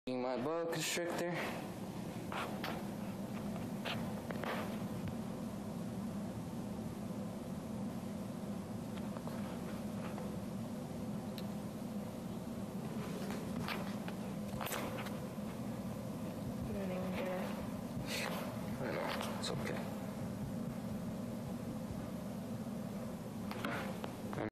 My boa constrictor. You don't even get it. I know, it's okay.